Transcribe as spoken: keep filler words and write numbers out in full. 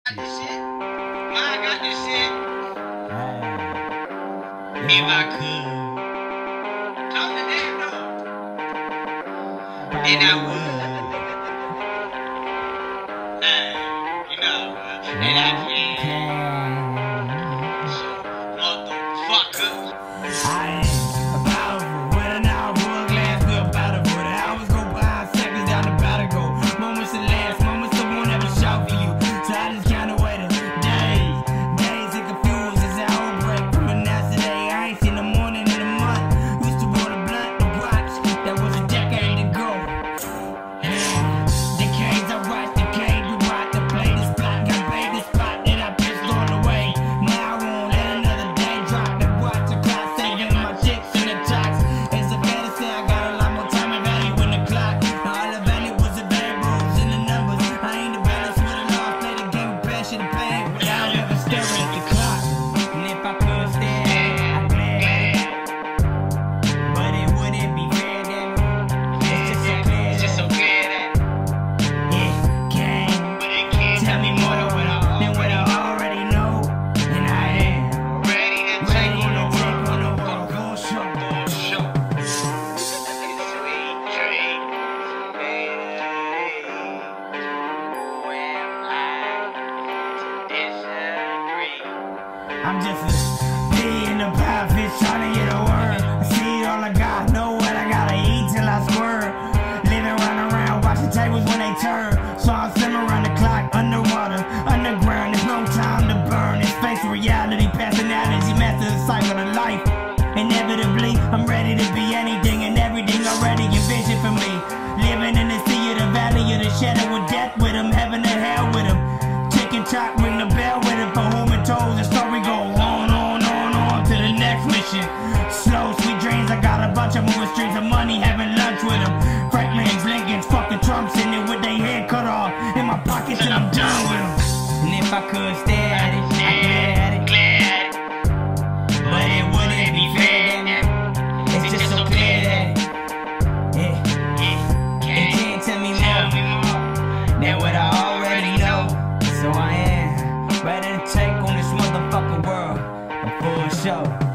got this shit. Mine got this shit. If I could talk to them, no, then I would. Uh, you know, then I can. So, motherfuckers. I ain't about with an hour, glass, we're about to put hours go by, seconds down the battle go. Moments to last, moments that won't ever shout for you. So I just kinda waited days, days and confused as that whole break from a night today. I ain't seen the morning in a month. Used to roll a blunt to watch, that was a decade ago. Decades I watched, decade we watched to play this plot, got paid the spot that I pissed all the way. Now I won't let another day drop the watch the clock, saving my chicks in the talks. It's a better say I got a lot more time and value in the clock. Now all the value was the variables in the numbers. I ain't the balance with a law, play the game with passion and pain without ever staring at the clock. And if I could stare, I'd glare at it. But it wouldn't be fair then. It's just so clear. It's just so clear that It can't but it can't tell me more than what I, than what I already know. And I am ready to ready take to on the take world. on the world for sure. For sure. Sweet dreams. Hey, when I disagree. I'm just a pea in the pie, fish trying to get a word. I see all I got, know what I gotta eat till I squirt. Living round around, watching tables when they turn. So I swim around the clock, underwater, underground. There's no time to burn. It's face reality, personality, master the cycle of life. Inevitably, I'm ready to be anything and everything already envisioned for me. Living in the sea of the valley of the shadow of death with him, heaven and hell with him. Chicken chop, ring the bell with him. For whom it told, the story go on, on, on, on to the next mission. Slow, sweet dreams, I got a bunch of moving streams of money, having lunch with him. Franklin's, Lincoln's, fucking Trump's in it with their head cut off. In my pocket till I'm done with them. And if I could stare at it, I'd glare at it. Glad. But it wouldn't be fair then. It's just so clear that it, it can't tell me more than what I already know. So I am ready to take on this motherfucking world for sure.